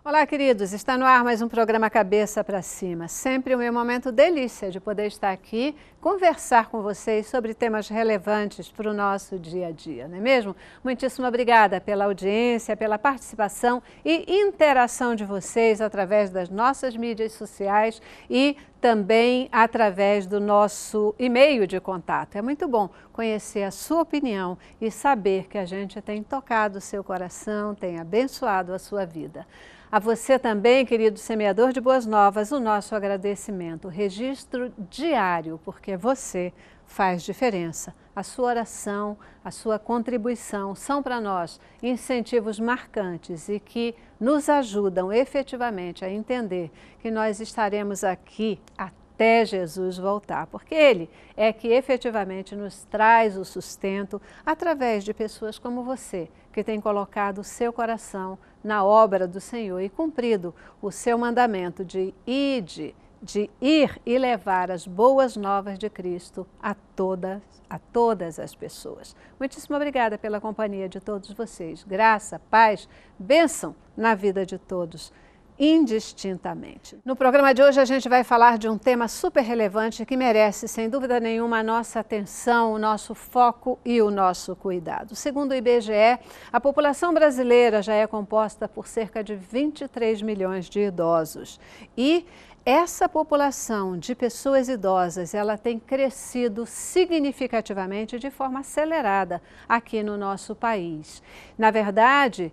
Olá, queridos. Está no ar mais um programa Cabeça para Cima. Sempre o meu momento delícia de poder estar aqui, conversar com vocês sobre temas relevantes para o nosso dia a dia, não é mesmo? Muitíssimo obrigada pela audiência, pela participação e interação de vocês através das nossas mídias sociais e também através do nosso e-mail de contato. É muito bom conhecer a sua opinião e saber que a gente tem tocado o seu coração, tem abençoado a sua vida. A você também, querido semeador de boas novas, o nosso agradecimento, o registro diário, porque você faz diferença. A sua oração, a sua contribuição são para nós incentivos marcantes e que nos ajudam efetivamente a entender que nós estaremos aqui até Jesus voltar, porque Ele é que efetivamente nos traz o sustento através de pessoas como você, que tem colocado o seu coração na obra do Senhor e cumprido o seu mandamento de ir e levar as boas novas de Cristo a todas as pessoas. Muitíssimo obrigada pela companhia de todos vocês. Graça, paz, bênção na vida de todos, indistintamente. No programa de hoje a gente vai falar de um tema super relevante que merece, sem dúvida nenhuma, a nossa atenção, o nosso foco e o nosso cuidado. Segundo o IBGE, a população brasileira já é composta por cerca de 23 milhões de idosos e essa população de pessoas idosas, ela tem crescido significativamente de forma acelerada aqui no nosso país. Na verdade,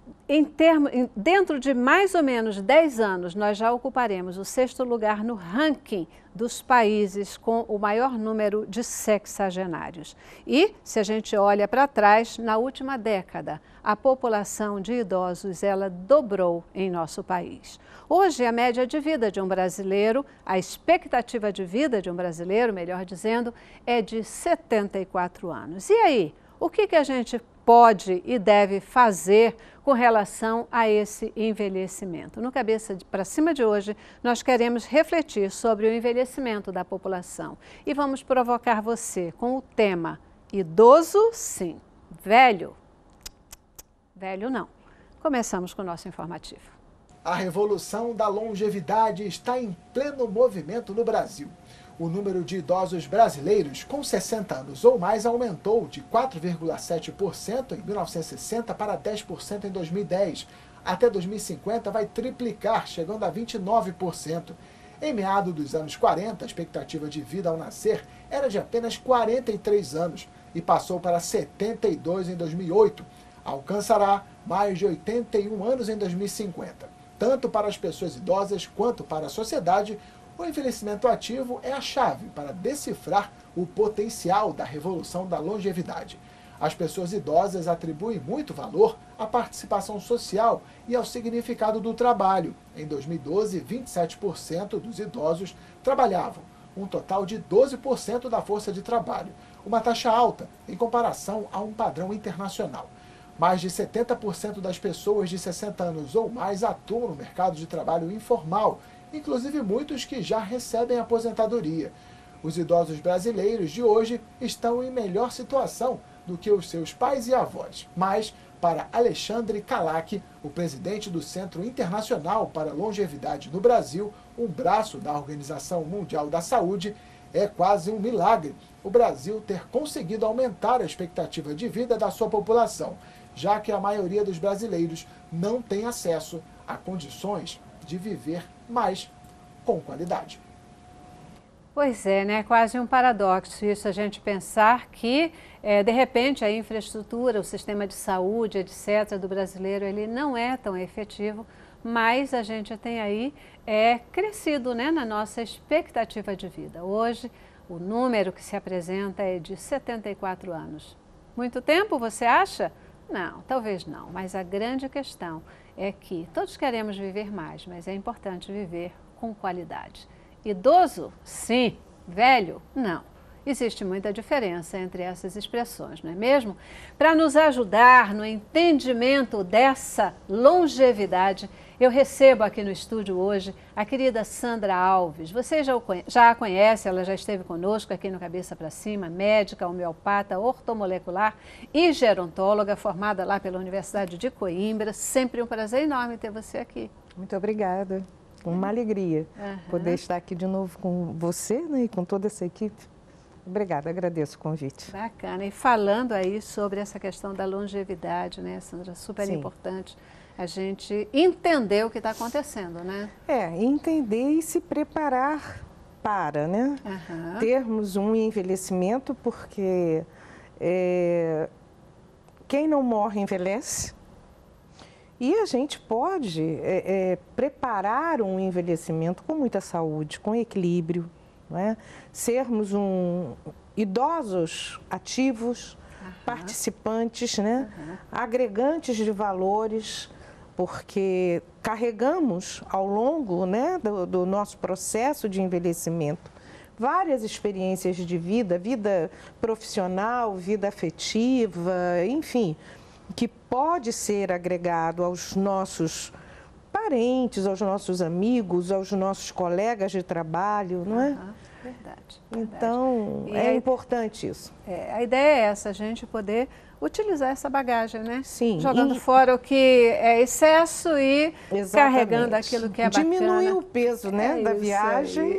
dentro de mais ou menos 10 anos, nós já ocuparemos o 6º lugar no ranking dos países com o maior número de sexagenários. E, se a gente olha para trás, na última década, a população de idosos, ela dobrou em nosso país. Hoje, a média de vida de um brasileiro, a expectativa de vida de um brasileiro, melhor dizendo, é de 74 anos. E aí, o que a gente pode e deve fazer com relação a esse envelhecimento? No Cabeça para Cima de hoje, nós queremos refletir sobre o envelhecimento da população e vamos provocar você com o tema idoso, sim, velho não. Começamos com o nosso informativo. A revolução da longevidade está em pleno movimento no Brasil. O número de idosos brasileiros com 60 anos ou mais aumentou de 4,7% em 1960 para 10% em 2010. Até 2050 vai triplicar, chegando a 29%. Em meados dos anos 40, a expectativa de vida ao nascer era de apenas 43 anos e passou para 72 em 2008. Alcançará mais de 81 anos em 2050. Tanto para as pessoas idosas quanto para a sociedade, o envelhecimento ativo é a chave para decifrar o potencial da revolução da longevidade. As pessoas idosas atribuem muito valor à participação social e ao significado do trabalho. Em 2012, 27% dos idosos trabalhavam, um total de 12% da força de trabalho, uma taxa alta em comparação a um padrão internacional. Mais de 70% das pessoas de 60 anos ou mais atuam no mercado de trabalho informal, inclusive muitos que já recebem aposentadoria. Os idosos brasileiros de hoje estão em melhor situação do que os seus pais e avós. Mas, para Alexandre Kalak, o presidente do Centro Internacional para a Longevidade no Brasil, um braço da Organização Mundial da Saúde, é quase um milagre o Brasil ter conseguido aumentar a expectativa de vida da sua população, já que a maioria dos brasileiros não tem acesso a condições de viver mais com qualidade. Pois é, né? Quase um paradoxo isso, a gente pensar que, de repente, a infraestrutura, o sistema de saúde, etc., do brasileiro, ele não é tão efetivo, mas a gente tem aí crescido, né, na nossa expectativa de vida. Hoje, o número que se apresenta é de 74 anos. Muito tempo, você acha? Não, talvez não, mas a grande questão é que todos queremos viver mais, mas é importante viver com qualidade. Idoso? Sim. Velho? Não. Existe muita diferença entre essas expressões, não é mesmo? Para nos ajudar no entendimento dessa longevidade, eu recebo aqui no estúdio hoje a querida Sandra Alves. Você já a conhece, ela já esteve conosco aqui no Cabeça para Cima, médica, homeopata, ortomolecular e gerontóloga, formada lá pela Universidade de Coimbra. Sempre um prazer enorme ter você aqui. Muito obrigada. Uma alegria poder estar aqui de novo com você, né, e com toda essa equipe. Obrigada, agradeço o convite. Bacana. E falando aí sobre essa questão da longevidade, né, Sandra? Super importante a gente entender o que está acontecendo, né? Entender e se preparar para, né? Termos um envelhecimento, porque quem não morre envelhece. E a gente pode preparar um envelhecimento com muita saúde, com equilíbrio, não é? Sermos idosos ativos, participantes, né? Agregantes de valores, porque carregamos ao longo, né, do nosso processo de envelhecimento várias experiências de vida, vida profissional, vida afetiva, enfim, que pode ser agregado aos nossos parentes, aos nossos amigos, aos nossos colegas de trabalho, não é? Verdade. Então, é importante isso. A ideia é essa, a gente poder utilizar essa bagagem, né? Sim. Jogando fora o que é excesso e carregando aquilo que é bacana. Diminuir o peso, né, da viagem.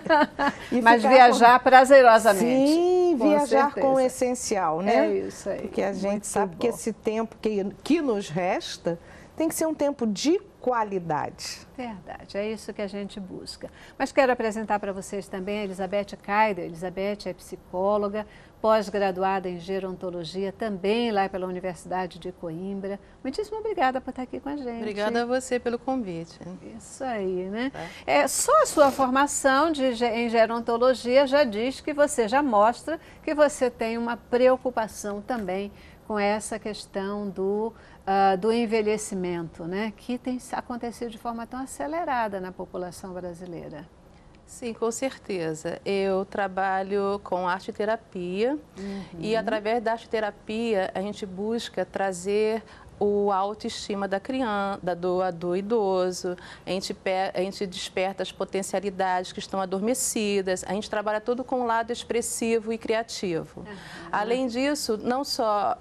Mas viajar prazerosamente. Sim, viajar com o essencial, né? É isso aí. Porque a gente sabe que esse tempo que nos resta tem que ser um tempo de qualidade. Verdade, é isso que a gente busca. Mas quero apresentar para vocês também a Elizabeth Kaider. Elizabeth é psicóloga, pós-graduada em gerontologia, também lá pela Universidade de Coimbra. Muitíssimo obrigada por estar aqui com a gente. Obrigada a você pelo convite. Isso aí, né? Só a sua formação em gerontologia já diz que você já mostra que você tem uma preocupação também com essa questão do envelhecimento, né? Que tem acontecido de forma tão acelerada na população brasileira. Sim, com certeza. Eu trabalho com arte-terapia e através da arte-terapia a gente busca trazer a autoestima da criança, do idoso, a gente desperta as potencialidades que estão adormecidas, a gente trabalha tudo com o lado expressivo e criativo. Além disso, não só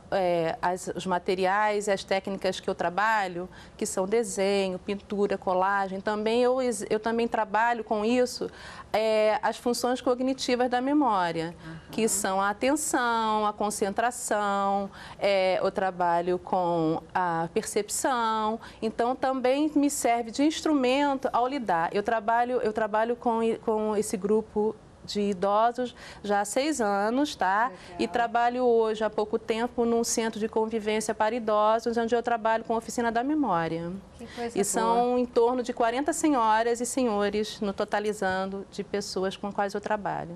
os materiais e as técnicas que eu trabalho, que são desenho, pintura, colagem, também eu também trabalho com isso, as funções cognitivas da memória, que são a atenção, a concentração, eu trabalho com a percepção, então também me serve de instrumento ao lidar. Eu trabalho com esse grupo de idosos já há 6 anos, tá? Legal. E trabalho hoje, há pouco tempo, num centro de convivência para idosos, onde eu trabalho com a oficina da memória. Que coisa boa. São em torno de 40 senhoras e senhores, no totalizando, de pessoas com quais eu trabalho.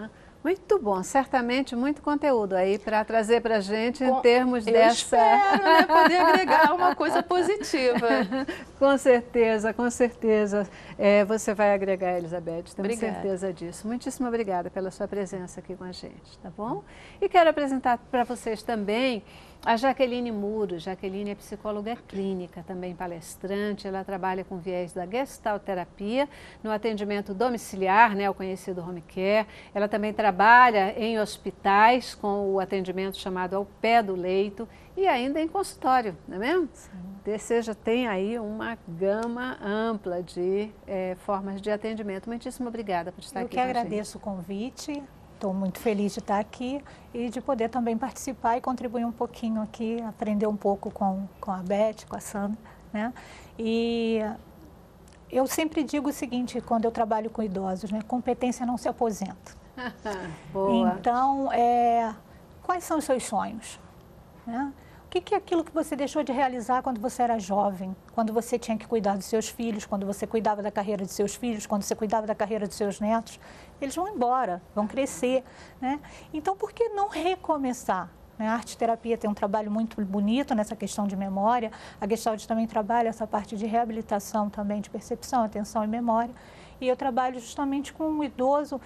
Muito bom, certamente muito conteúdo aí para trazer para a gente em termos eu dessa... espero, né, poder agregar uma coisa positiva. Com certeza, com certeza. Você vai agregar, Elizabeth, tenho certeza disso. Muitíssimo obrigada pela sua presença aqui com a gente, tá bom? E quero apresentar para vocês também a Jaqueline Muro. Jaqueline é psicóloga clínica, também palestrante. Ela trabalha com viés da gestalterapia no atendimento domiciliar, né, o conhecido home care. Ela também trabalha em hospitais com o atendimento chamado ao pé do leito e ainda em consultório, não é mesmo? Sim. Ou seja, tem aí uma gama ampla de formas de atendimento. Muitíssimo obrigada por estar aqui com a gente. Eu que agradeço o convite. Estou muito feliz de estar aqui e de poder também participar e contribuir um pouquinho aqui, aprender um pouco com a Beth, com a Sandra, né? E eu sempre digo o seguinte, quando eu trabalho com idosos, né? Competência não se aposenta. Boa. Então, quais são os seus sonhos? Né? O que é aquilo que você deixou de realizar quando você era jovem, quando você tinha que cuidar dos seus filhos, quando você cuidava da carreira de seus filhos, quando você cuidava da carreira dos seus netos? Eles vão embora, vão crescer, né? Então, por que não recomeçar? A arte-terapia tem um trabalho muito bonito nessa questão de memória, a Gestalt também trabalha essa parte de reabilitação também, de percepção, atenção e memória. E eu trabalho justamente com um idoso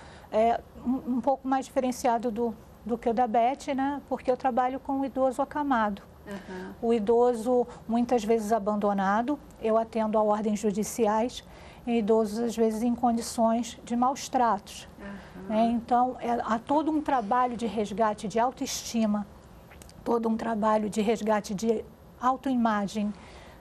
um pouco mais diferenciado do que o da Beth, né? Porque eu trabalho com um idoso acamado. O idoso, muitas vezes abandonado, eu atendo a ordens judiciais, e idosos, às vezes, em condições de maus tratos. Então, há todo um trabalho de resgate de autoestima, todo um trabalho de resgate de autoimagem,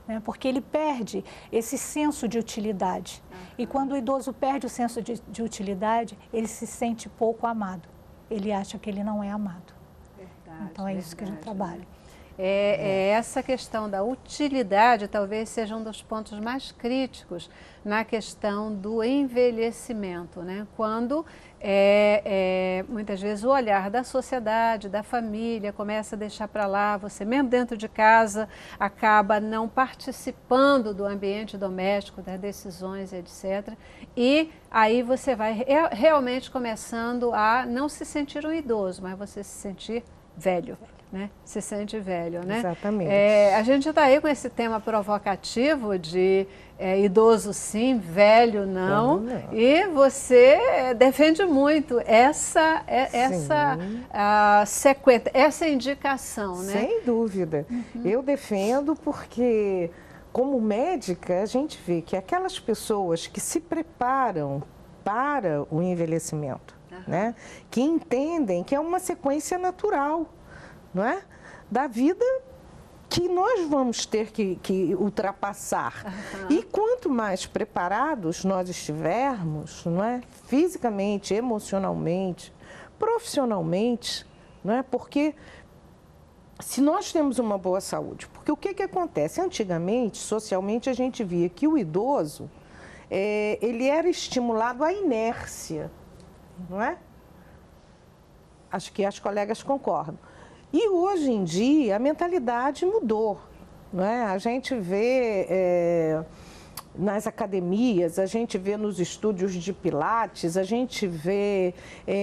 né? Porque ele perde esse senso de utilidade. E quando o idoso perde o senso de utilidade, ele se sente pouco amado. Ele acha que ele não é amado. Verdade, então é isso que a gente trabalha. Essa questão da utilidade talvez seja um dos pontos mais críticos na questão do envelhecimento, né? Quando muitas vezes o olhar da sociedade, da família começa a deixar para lá, você mesmo dentro de casa acaba não participando do ambiente doméstico, das decisões, etc. E aí você vai realmente começando a não se sentir um idoso, mas você se sentir velho. Né? Se sente velho, né? Exatamente. A gente está aí com esse tema provocativo de idoso sim, velho não. E você defende muito essa sequência, essa indicação, né? Sem dúvida. Eu defendo porque, como médica, a gente vê que aquelas pessoas que se preparam para o envelhecimento, né? Que entendem que é uma sequência natural, não é? Da vida que nós vamos ter que ultrapassar. E quanto mais preparados nós estivermos, não é? Fisicamente, emocionalmente, profissionalmente, não é? Porque se nós temos uma boa saúde, porque o que acontece? Antigamente, socialmente, a gente via que o idoso, ele era estimulado à inércia, não é? Acho que as colegas concordam. E hoje em dia a mentalidade mudou, não é? A gente vê nas academias, a gente vê nos estúdios de pilates, a gente vê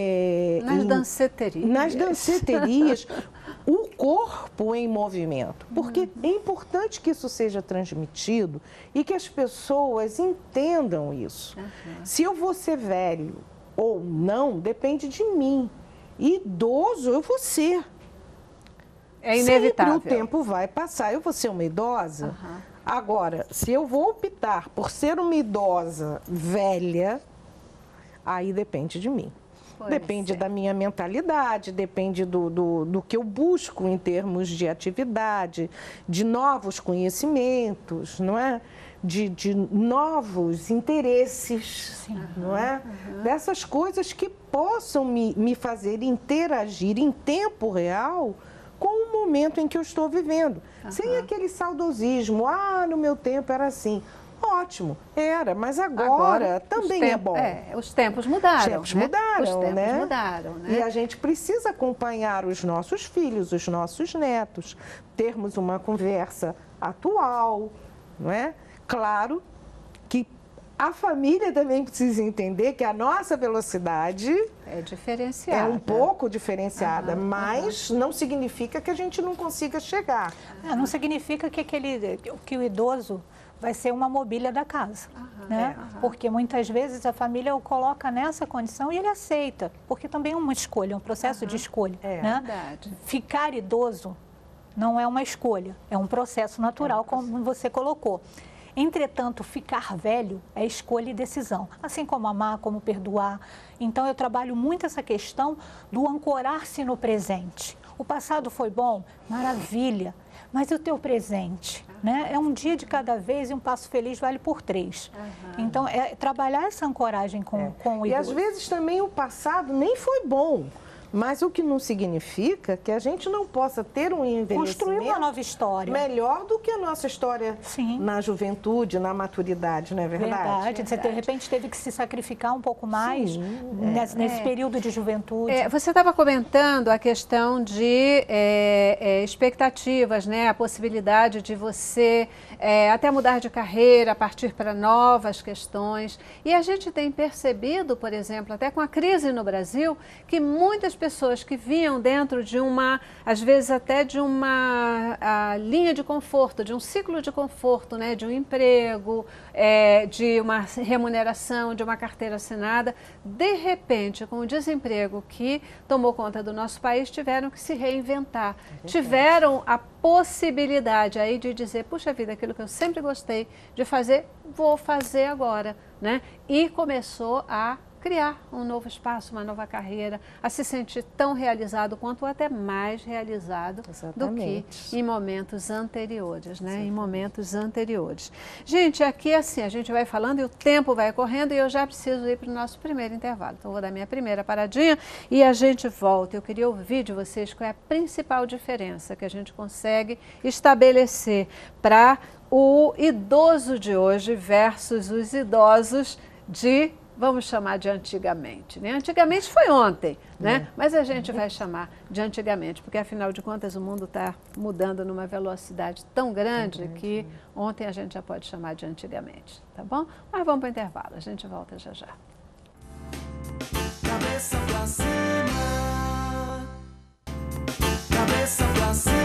nas danceterias o corpo em movimento, porque é importante que isso seja transmitido e que as pessoas entendam isso. Se eu vou ser velho ou não, depende de mim. Idoso eu vou ser. É inevitável. Sempre o tempo vai passar, eu vou ser uma idosa. Agora, se eu vou optar por ser uma idosa velha, aí depende de mim. Depende da minha mentalidade, depende do que eu busco em termos de atividade, de novos conhecimentos, não é? De novos interesses, não é? Dessas coisas que possam me fazer interagir em tempo real com o momento em que eu estou vivendo. Sem aquele saudosismo, no meu tempo era assim. Ótimo, era, mas agora também é bom. Os tempos mudaram. Os tempos mudaram, os tempos né? mudaram, né? E a gente precisa acompanhar os nossos filhos, os nossos netos, termos uma conversa atual, não é? Claro que a família também precisa entender que a nossa velocidade é diferenciada. É um pouco diferenciada, mas não significa que a gente não consiga chegar. Não significa que o idoso vai ser uma mobília da casa, né? Porque muitas vezes a família o coloca nessa condição e ele aceita, porque também é uma escolha, é um processo de escolha, né? Verdade. Ficar idoso não é uma escolha, é um processo natural, como você colocou. Entretanto, ficar velho é escolha e decisão, assim como amar, como perdoar. Então, eu trabalho muito essa questão do ancorar-se no presente. O passado foi bom? Maravilha. Mas e o teu presente? Né? É um dia de cada vez e um passo feliz vale por 3. Então, é trabalhar essa ancoragem com o idoso. E às vezes também o passado nem foi bom. Mas o que não significa que a gente não possa ter um envelhecimento... Construir uma nova história. Melhor do que a nossa história na juventude, na maturidade, não é verdade? Verdade. Você, de repente, teve que se sacrificar um pouco mais nesse período de juventude. Você estava comentando a questão de expectativas, né? A possibilidade de você até mudar de carreira, partir para novas questões. E a gente tem percebido, por exemplo, até com a crise no Brasil, que muitas pessoas que vinham dentro de às vezes até de uma linha de conforto, de um ciclo de conforto, né, de um emprego, de uma remuneração, de uma carteira assinada, de repente, com o desemprego que tomou conta do nosso país, tiveram que se reinventar, tiveram a possibilidade aí de dizer, puxa vida, aquilo que eu sempre gostei de fazer, vou fazer agora, né? E começou a criar um novo espaço, uma nova carreira, a se sentir tão realizado quanto ou até mais realizado do que em momentos anteriores, né? Em momentos anteriores. Gente, aqui assim, a gente vai falando e o tempo vai correndo e eu já preciso ir para o nosso primeiro intervalo. Então, vou dar minha primeira paradinha e a gente volta. Eu queria ouvir de vocês qual é a principal diferença que a gente consegue estabelecer para o idoso de hoje versus os idosos de, vamos chamar de antigamente, né? Antigamente foi ontem, né? Mas a gente vai chamar de antigamente, porque afinal de contas o mundo está mudando numa velocidade tão grande que ontem a gente já pode chamar de antigamente, tá bom? Mas vamos para o intervalo, a gente volta já já. Cabeça pra cima, cabeça pra cima.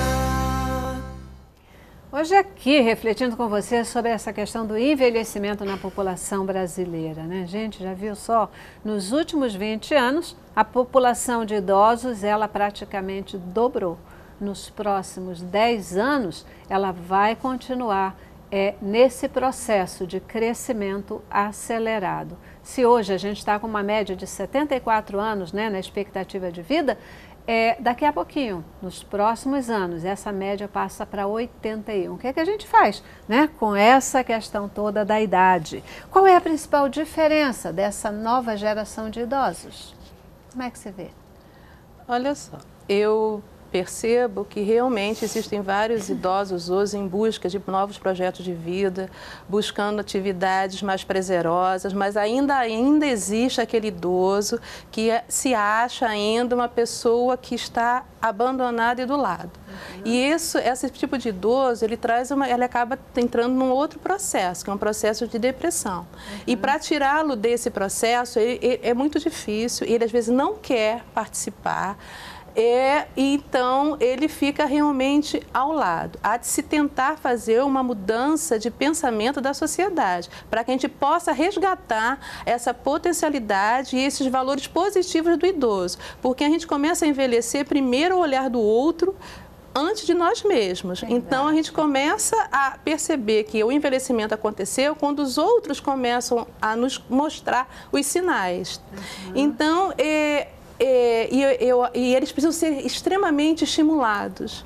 Hoje aqui, refletindo com você sobre essa questão do envelhecimento na população brasileira, né? Gente, já viu só? Nos últimos 20 anos, a população de idosos, ela praticamente dobrou. Nos próximos 10 anos, ela vai continuar nesse processo de crescimento acelerado. Se hoje a gente está com uma média de 74 anos, né, na expectativa de vida, daqui a pouquinho, nos próximos anos, essa média passa para 81. O que é que a gente faz, né, com essa questão toda da idade? Qual é a principal diferença dessa nova geração de idosos? Como é que você vê? Olha só, eu percebo que realmente existem vários idosos hoje em busca de novos projetos de vida, buscando atividades mais prazerosas, mas ainda existe aquele idoso que se acha ainda uma pessoa que está abandonada e do lado. E esse tipo de idoso, ele acaba entrando num outro processo, que é um processo de depressão. E para tirá-lo desse processo, é muito difícil, ele às vezes não quer participar. Então, ele fica realmente ao lado. Há de se tentar fazer uma mudança de pensamento da sociedade, para que a gente possa resgatar essa potencialidade e esses valores positivos do idoso. Porque a gente começa a envelhecer primeiro o olhar do outro, antes de nós mesmos. Então, a gente começa a perceber que o envelhecimento aconteceu quando os outros começam a nos mostrar os sinais. Então, e eles precisam ser extremamente estimulados.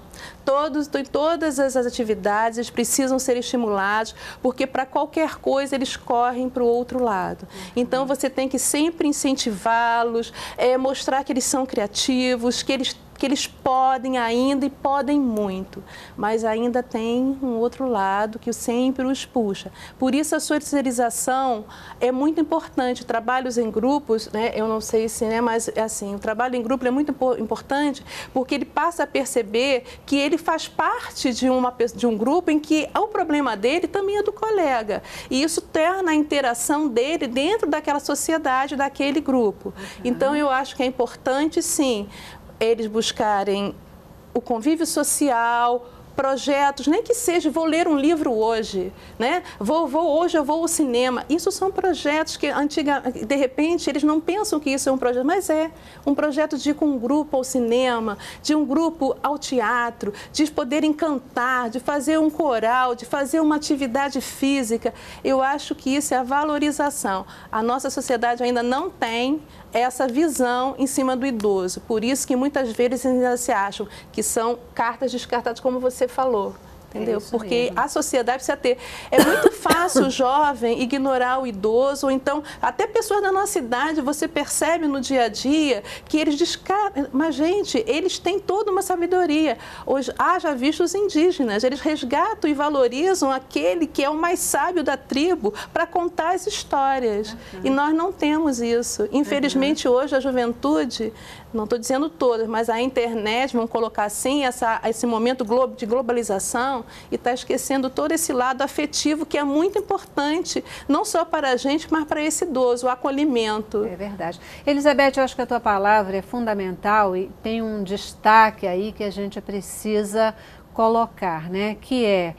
Todas as atividades eles precisam ser estimulados, porque para qualquer coisa eles correm para o outro lado. Então você tem que sempre incentivá-los, mostrar que eles são criativos, que eles podem ainda e podem muito, mas ainda tem um outro lado que sempre os puxa. Por isso a socialização é muito importante. Trabalhos em grupos, né, eu não sei se, né, mas assim, o trabalho em grupo é muito importante porque ele passa a perceber que ele faz parte de um grupo em que o problema dele também é do colega. E isso torna a interação dele dentro daquela sociedade, daquele grupo. Então eu acho que é importante, sim, eles buscarem o convívio social, projetos, nem que seja, vou ler um livro hoje, né? Hoje eu vou ao cinema. Isso são projetos que, de repente, eles não pensam que isso é um projeto, mas é um projeto de ir com um grupo ao cinema, de um grupo ao teatro, de poderem cantar, de fazer um coral, de fazer uma atividade física. Eu acho que isso é a valorização. A nossa sociedade ainda não tem essa visão em cima do idoso. Por isso que muitas vezes ainda se acham que são cartas descartadas, como você falou. Entendeu? Porque mesmo. A sociedade precisa ter. É muito fácil o jovem ignorar o idoso, ou então até pessoas da nossa idade, você percebe no dia a dia que eles descartam. Mas, gente, eles têm toda uma sabedoria. Hoje, haja visto os indígenas, eles resgatam e valorizam aquele que é o mais sábio da tribo para contar as histórias. E nós não temos isso. Infelizmente, hoje a juventude, não estou dizendo todas, mas a internet, vamos colocar assim, esse momento de globalização, e está esquecendo todo esse lado afetivo que é muito importante, não só para a gente, mas para esse idoso, o acolhimento. É verdade. Elizabeth, eu acho que a tua palavra é fundamental e tem um destaque aí que a gente precisa colocar, né? Que é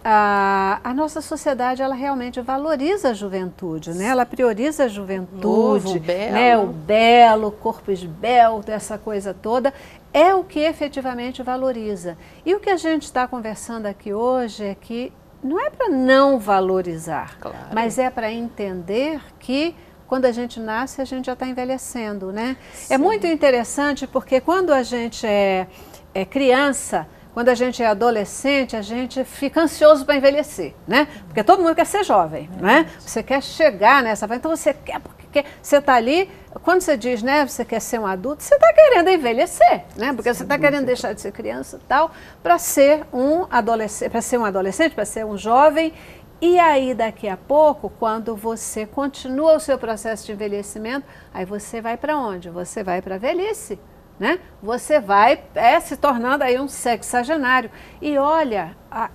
a nossa sociedade, ela realmente valoriza a juventude, né? Ela prioriza a juventude, novo, belo. Né? O belo, corpo esbelto, essa coisa toda, é o que efetivamente valoriza. E o que a gente está conversando aqui hoje é que não é para não valorizar, claro, mas é para entender que quando a gente nasce, a gente já está envelhecendo, né? Sim. É muito interessante porque quando a gente é criança, quando a gente é adolescente, a gente fica ansioso para envelhecer, né? Porque todo mundo quer ser jovem, né? Você quer chegar nessa fase, então você quer, porque você está ali, quando você diz, né, você quer ser um adulto, você está querendo envelhecer, né? Porque você está querendo deixar de ser criança e tal, para ser um adolescente, para ser um jovem. E aí, daqui a pouco, quando você continua o seu processo de envelhecimento, aí você vai para onde? Você vai para a velhice, né? Você vai se tornando aí um sexagenário. E olha,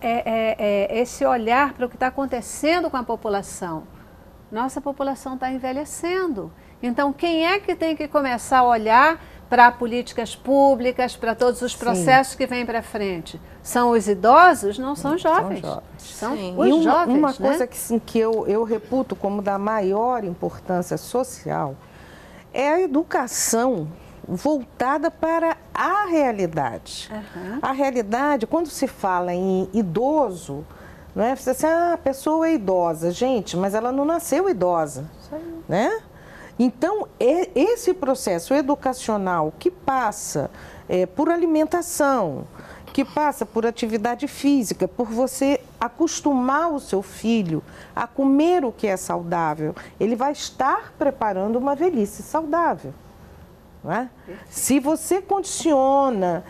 esse olhar para o que está acontecendo com a população. Nossa população está envelhecendo. Então, quem é que tem que começar a olhar para políticas públicas, para todos os processos que vêm para frente? São os idosos? Não são jovens. São os jovens. Uma coisa que eu reputo como da maior importância social é a educação voltada para a realidade. A realidade, quando se fala em idoso, não é? Você diz assim, a pessoa é idosa. Gente, mas ela não nasceu idosa, né? Então, esse processo educacional que passa por alimentação, que passa por atividade física, por você acostumar o seu filho a comer o que é saudável, ele vai estar preparando uma velhice saudável. Não é? Se você condiciona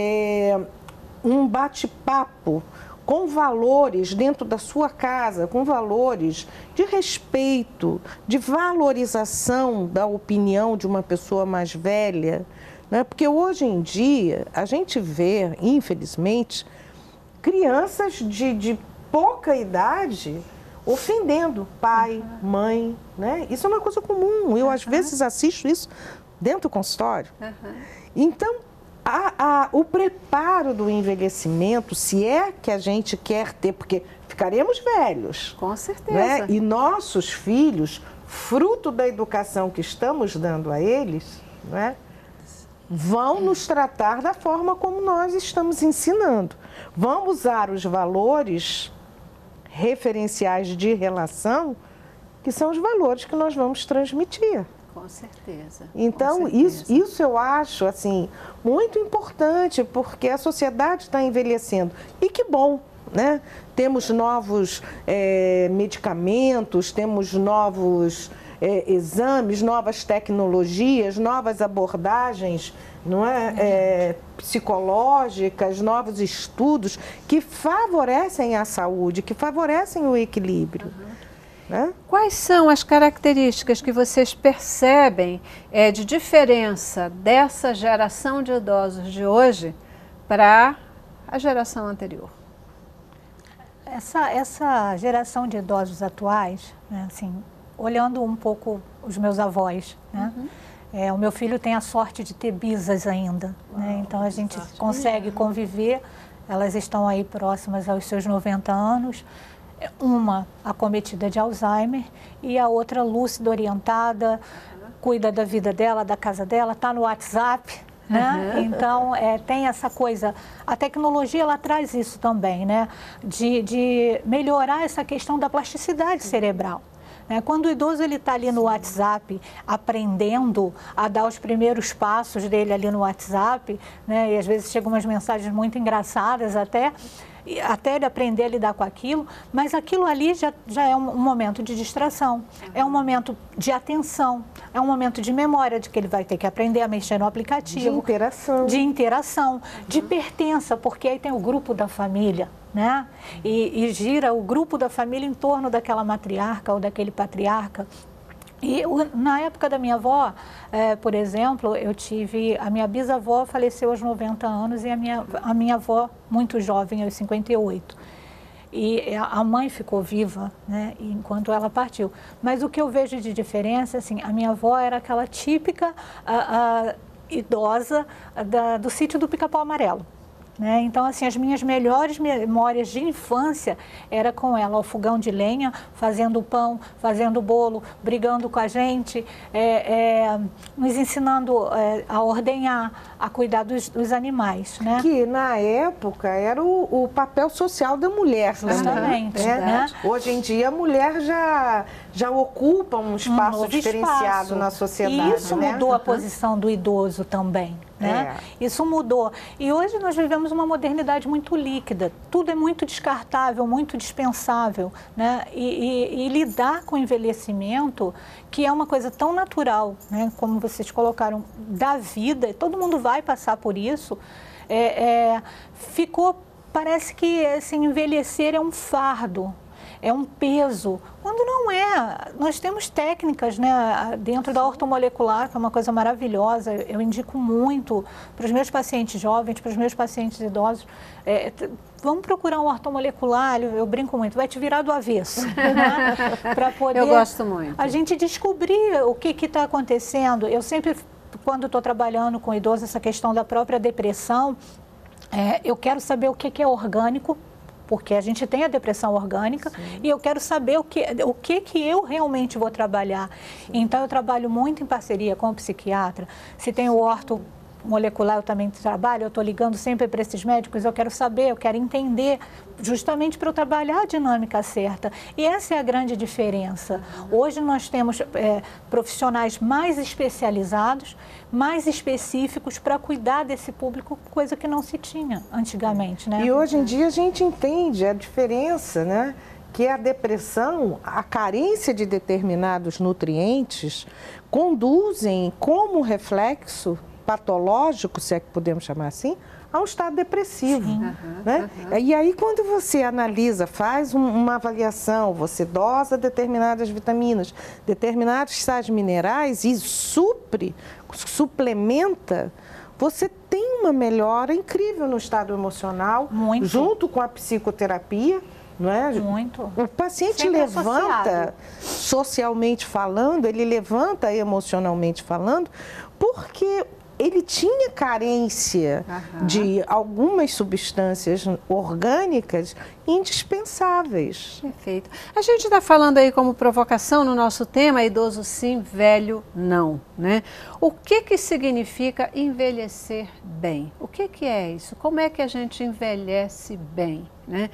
um bate-papo com valores dentro da sua casa, com valores de respeito, de valorização da opinião de uma pessoa mais velha, né? Porque hoje em dia a gente vê, infelizmente, crianças de pouca idade ofendendo pai, mãe, né? Isso é uma coisa comum, eu às vezes assisto isso dentro do consultório. Então, o preparo do envelhecimento, se é que a gente quer ter, porque ficaremos velhos. Com certeza. Né? E nossos filhos, fruto da educação que estamos dando a eles, né, vão nos tratar da forma como nós estamos ensinando. Vão usar os valores referenciais de relação, que são os valores que nós vamos transmitir. Com certeza. Então, com certeza. Isso eu acho, assim, muito importante, porque a sociedade está envelhecendo. E que bom, né? Temos novos medicamentos, temos novos exames, novas tecnologias, novas abordagens, não é? Psicológicas, novos estudos que favorecem a saúde, que favorecem o equilíbrio. Né? Quais são as características que vocês percebem de diferença dessa geração de idosos de hoje para a geração anterior? Essa geração de idosos atuais, né, assim, olhando um pouco os meus avós, né? O meu filho tem a sorte de ter bisas ainda, né? Então a gente consegue conviver, elas estão aí próximas aos seus 90 anos, uma acometida de Alzheimer e a outra lúcida, orientada, cuida da vida dela, da casa dela, está no WhatsApp, né? Então, tem essa coisa, a tecnologia ela traz isso também, né? De melhorar essa questão da plasticidade cerebral. Quando o idoso está ali no WhatsApp, aprendendo a dar os primeiros passos dele ali no WhatsApp, né? E às vezes chegam umas mensagens muito engraçadas até ele aprender a lidar com aquilo, mas aquilo ali já é um momento de distração, é um momento de atenção, é um momento de memória, de que ele vai ter que aprender a mexer no aplicativo. De interação, de pertença, porque aí tem o grupo da família, né? E gira o grupo da família em torno daquela matriarca ou daquele patriarca. E na época da minha avó, por exemplo, a minha bisavó faleceu aos 90 anos e a minha avó, muito jovem, aos 58. E a mãe ficou viva, né, enquanto ela partiu. Mas o que eu vejo de diferença, assim, a minha avó era aquela típica idosa do sítio do Pica-Pau Amarelo. né? Então, assim, as minhas melhores memórias de infância era com ela, ao fogão de lenha, fazendo pão, fazendo bolo, brigando com a gente, nos ensinando a ordenhar, a cuidar dos animais, né? Que na época era o papel social da mulher. Justamente, né? Hoje em dia a mulher já ocupa um espaço diferenciado na sociedade. E isso mudou a posição do idoso também. Né? Isso mudou. E hoje nós vivemos uma modernidade muito líquida. Tudo é muito descartável, muito dispensável. Né? E lidar com o envelhecimento, que é uma coisa tão natural, né? Como vocês colocaram, da vida, todo mundo vai passar por isso, parece que assim, envelhecer é um fardo. É um peso, quando não é. Nós temos técnicas, né, dentro da ortomolecular, que é uma coisa maravilhosa. Eu indico muito para os meus pacientes jovens, para os meus pacientes idosos. Vamos procurar um ortomolecular, eu brinco muito, vai te virar do avesso. Né, para poder eu gosto muito. A gente descobrir o que está acontecendo. Eu sempre, quando estou trabalhando com idosos, essa questão da própria depressão, eu quero saber o que é orgânico, porque a gente tem a depressão orgânica. Sim. E eu quero saber o que eu realmente vou trabalhar. Sim. Então, eu trabalho muito em parceria com o psiquiatra. Se tem o ortomolecular, eu também trabalho, eu estou ligando sempre para esses médicos, eu quero saber, eu quero entender, justamente para eu trabalhar a dinâmica certa. E essa é a grande diferença. Hoje nós temos profissionais mais especializados, mais específicos para cuidar desse público, coisa que não se tinha antigamente, né? E hoje em dia a gente entende a diferença, né? Que a depressão, a carência de determinados nutrientes, conduzem como reflexo patológico, se é que podemos chamar assim, a um estado depressivo. Né? E aí, quando você analisa, faz uma avaliação, você dosa determinadas vitaminas, determinados sais minerais e suplementa, você tem uma melhora incrível no estado emocional, muito, junto com a psicoterapia. Não é? Muito. O paciente sempre levanta, socialmente falando, ele levanta emocionalmente falando, porque ele tinha carência de algumas substâncias orgânicas indispensáveis. Perfeito. A gente está falando aí como provocação no nosso tema, idoso sim, velho não, né? O que significa envelhecer bem? O que é isso? Como é que a gente envelhece bem? Né?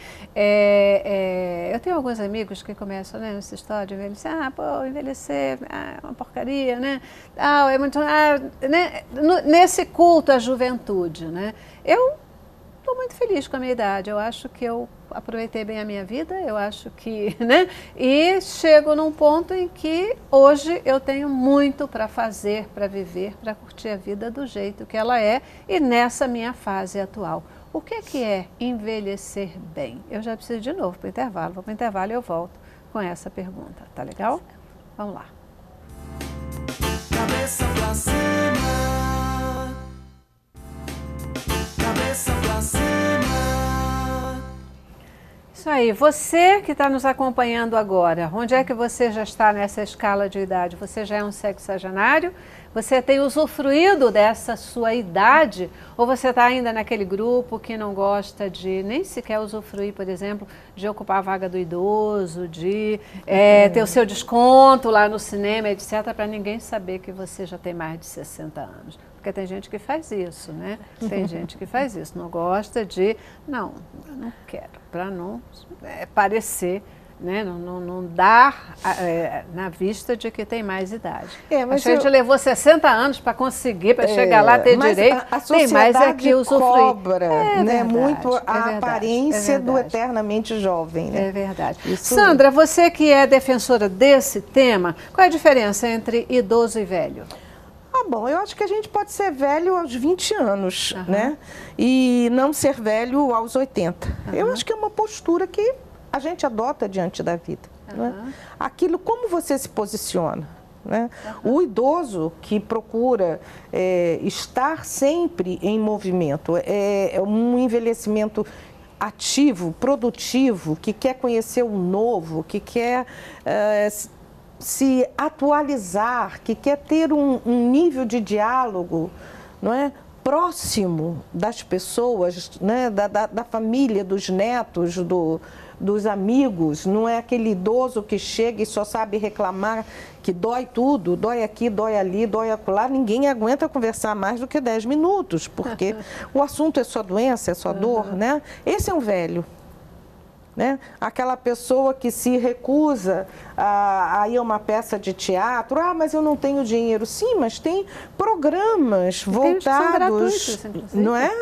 Eu tenho alguns amigos que começam, né, nessa história de envelhecer, envelhecer é uma porcaria, né? É muito, né? Nesse culto à juventude, né? Eu estou muito feliz com a minha idade, eu acho que eu aproveitei bem a minha vida, eu acho que, né? E chego num ponto em que hoje eu tenho muito para fazer, para viver, para curtir a vida do jeito que ela é e nessa minha fase atual. O que é envelhecer bem? Eu já preciso de novo para o intervalo. Vou para o intervalo e eu volto com essa pergunta. Tá legal? Vamos lá. Cabeça pra cima. Cabeça pra cima. Isso aí. Você que está nos acompanhando agora, onde é que você já está nessa escala de idade? Você já é um sexagenário? Você tem usufruído dessa sua idade ou você está ainda naquele grupo que não gosta de nem sequer usufruir, por exemplo, de ocupar a vaga do idoso, de ter o seu desconto lá no cinema, etc., para ninguém saber que você já tem mais de 60 anos. Porque tem gente que faz isso, né? Tem gente que faz isso, não gosta de... Não, eu não quero, para não parecer... Né? Não dar na vista de que tem mais idade. Mas a gente levou 60 anos para conseguir, para chegar lá, ter direito. A sociedade tem mais é que usufruir. Cobra né? Muito a aparência do eternamente jovem. Né? É verdade. Sandra, você que é defensora desse tema, qual é a diferença entre idoso e velho? Bom, eu acho que a gente pode ser velho aos 20 anos, né? E não ser velho aos 80. Eu acho que é uma postura que a gente adota diante da vida. Né? Aquilo, como você se posiciona. Né? O idoso que procura estar sempre em movimento, é um envelhecimento ativo, produtivo, que quer conhecer o novo, que quer se atualizar, que quer ter um nível de diálogo, não é? próximo das pessoas, né, da família, dos netos, dos amigos, não é aquele idoso que chega e só sabe reclamar que dói tudo, dói aqui, dói ali, dói acolá. Ninguém aguenta conversar mais do que 10 minutos, porque o assunto é só doença, é só dor, né? Esse é um velho. Né? Aquela pessoa que se recusa a ir a uma peça de teatro, mas eu não tenho dinheiro. Sim, mas tem programas voltados, não é?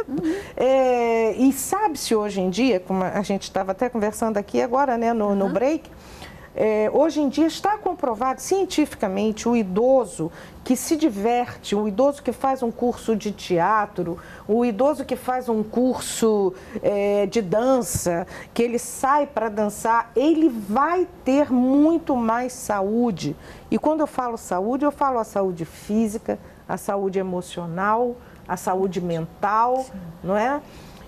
E sabe-se hoje em dia, como a gente estava até conversando aqui agora, né, no break, hoje em dia está comprovado cientificamente o idoso que se diverte, o idoso que faz um curso de teatro, o idoso que faz um curso de dança, que ele sai para dançar, ele vai ter muito mais saúde. E quando eu falo a saúde física, a saúde emocional, a saúde mental, não é?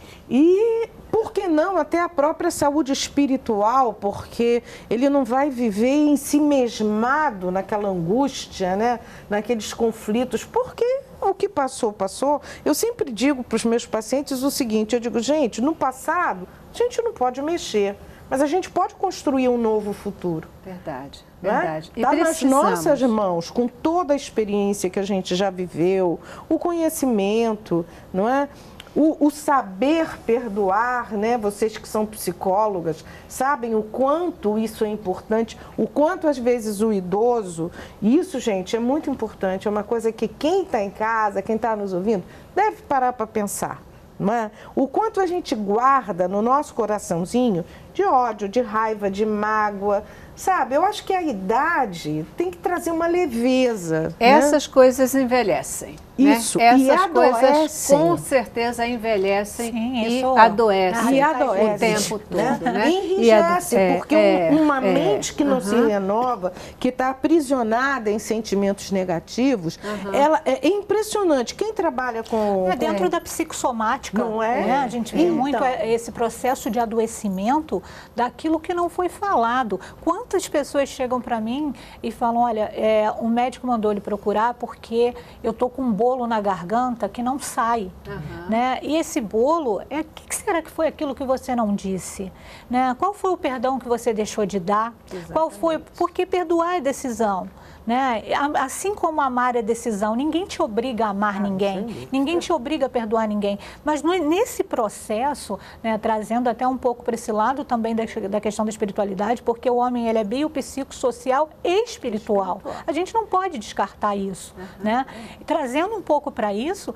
E, por que não, até a própria saúde espiritual, porque ele não vai viver em si mesmado naquela angústia, né? Naqueles conflitos, porque o que passou, passou. Eu sempre digo para os meus pacientes o seguinte, eu digo, gente, no passado a gente não pode mexer, mas a gente pode construir um novo futuro. Verdade, né? verdade. Está nas nossas mãos, com toda a experiência que a gente já viveu, o conhecimento, não é? O saber perdoar, né? Vocês que são psicólogas sabem o quanto isso é importante, o quanto às vezes o idoso, isso, gente, é muito importante, é uma coisa que quem está em casa, quem está nos ouvindo, deve parar para pensar. Não é? O quanto a gente guarda no nosso coraçãozinho de ódio, de raiva, de mágoa, sabe? Eu acho que a idade tem que trazer uma leveza. Essas coisas envelhecem. Isso, né? e essas coisas adoecem. com certeza envelhecem. Sim, e isso adoecem, e adoecem o tempo todo. Né? Enrijece, porque uma mente que não se renova, que está aprisionada em sentimentos negativos, ela é impressionante. Quem trabalha com... dentro da psicossomática, não é? Né? A gente vê Então, muito esse processo de adoecimento daquilo que não foi falado. Quantas pessoas chegam para mim e falam, olha, o médico mandou lhe procurar porque eu estou com um bolo na garganta que não sai, né? E esse bolo, o que será que foi aquilo que você não disse? Né? Qual foi o perdão que você deixou de dar? Exatamente. Qual foi? Porque perdoar é decisão. Né? Assim como amar é decisão, ninguém te obriga a amar ninguém, ninguém te obriga a perdoar ninguém, mas nesse processo, né, trazendo até um pouco para esse lado também da questão da espiritualidade, porque o homem ele é biopsicossocial e espiritual, a gente não pode descartar isso, né? Trazendo um pouco para isso,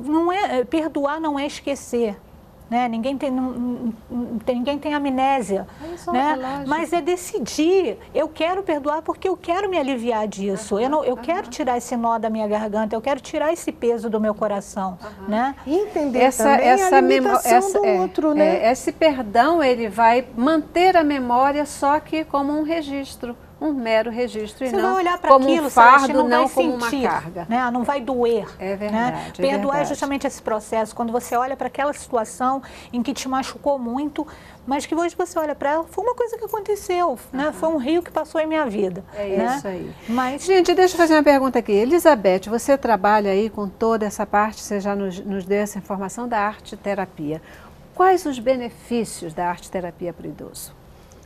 perdoar não é esquecer. Né? Ninguém tem amnésia, né? Mas é decidir, eu quero perdoar porque eu quero me aliviar disso, eu quero tirar esse nó da minha garganta, eu quero tirar esse peso do meu coração. Né? E entender também a limitação do outro. Né? Esse perdão, ele vai manter a memória só que como um registro. Um mero registro você e não vai olhar para como aquilo, um fardo, não não vai como sentir, uma carga. Né? Não vai doer. É verdade. Né? Perdoar é justamente esse processo, quando você olha para aquela situação em que te machucou muito, mas que hoje você olha para ela, foi uma coisa que aconteceu, né? Foi um rio que passou em minha vida. É isso aí. Mas... Gente, deixa eu fazer uma pergunta aqui. Elizabeth, você trabalha aí com toda essa parte, você já nos deu essa informação da arte-terapia. Quais os benefícios da arte-terapia para o idoso?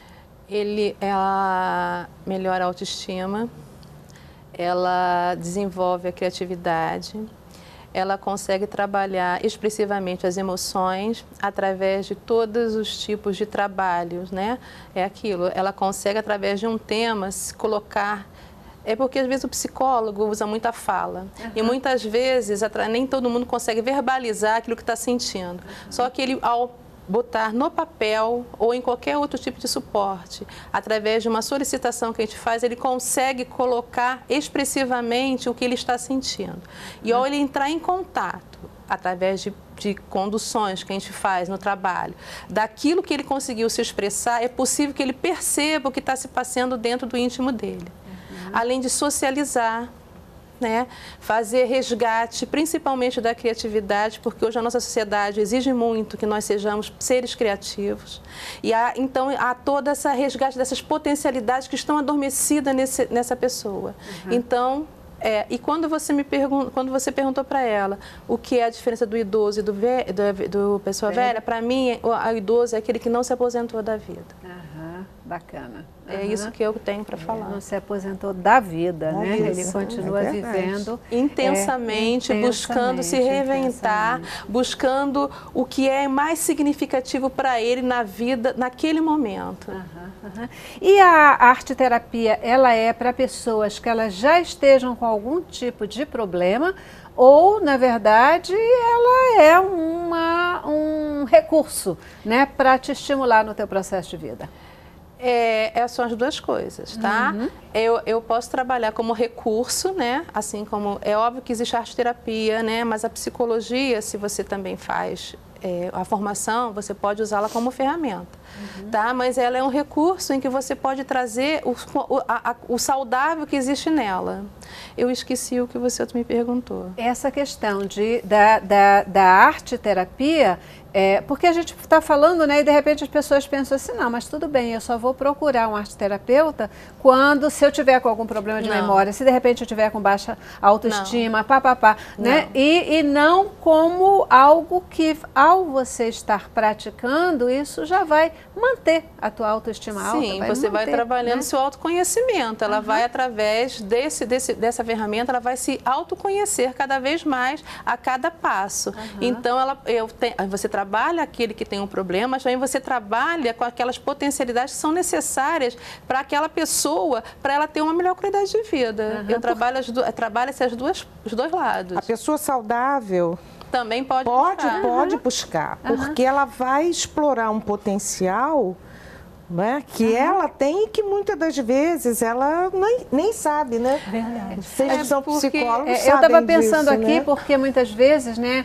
Ela melhora a autoestima, ela desenvolve a criatividade, ela consegue trabalhar expressivamente as emoções através de todos os tipos de trabalhos, né? É aquilo, ela consegue através de um tema se colocar... É porque às vezes o psicólogo usa muita fala e muitas vezes nem todo mundo consegue verbalizar aquilo que está sentindo. Só que ele, ao botar no papel ou em qualquer outro tipo de suporte, através de uma solicitação que a gente faz, ele consegue colocar expressivamente o que ele está sentindo. E ao ele entrar em contato, através de conduções que a gente faz no trabalho, daquilo que ele conseguiu se expressar, é possível que ele perceba o que está se passando dentro do íntimo dele. Além de socializar, né? Fazer resgate, principalmente da criatividade, porque hoje a nossa sociedade exige muito que nós sejamos seres criativos. E então há toda essa resgate dessas potencialidades que estão adormecidas nessa pessoa. Então, E quando você quando você perguntou para ela o que é a diferença do idoso e do pessoa velha, para mim, o idoso é aquele que não se aposentou da vida. Bacana. É isso que eu tenho para falar. Não se aposentou da vida, né? Ele continua vivendo intensamente, buscando se reinventar, buscando o que é mais significativo para ele na vida, naquele momento. E a arte-terapia, ela é para pessoas que elas já estejam com algum tipo de problema ou, na verdade, ela é um recurso, né, para te estimular no teu processo de vida? São as duas coisas, tá? Eu posso trabalhar como recurso, né? Assim como, é óbvio que existe arte-terapia, né? Mas a psicologia, se você também faz a formação, você pode usá-la como ferramenta, tá? Mas ela é um recurso em que você pode trazer o saudável que existe nela. Eu esqueci o que você me perguntou. Essa questão da arte-terapia, porque a gente está falando, né, e de repente as pessoas pensam assim, não, mas tudo bem, eu só vou procurar um arte-terapeuta se eu tiver com algum problema de memória, se de repente eu tiver com baixa autoestima, né? E não como algo que, ao você estar praticando, isso já vai manter a tua autoestima alta. Sim, você vai trabalhando seu autoconhecimento, ela vai através dessa ferramenta, ela vai se autoconhecer cada vez mais a cada passo. Então, você trabalha aquele que tem um problema, mas também você trabalha com aquelas potencialidades que são necessárias para aquela pessoa, para ela ter uma melhor qualidade de vida. Eu trabalho os dois lados. A pessoa saudável também pode buscar, porque ela vai explorar um potencial, né, que ela tem e que muitas das vezes ela nem sabe, né? Verdade. Vocês que são psicólogos eu estava sabem pensando disso, aqui, né? porque muitas vezes, né,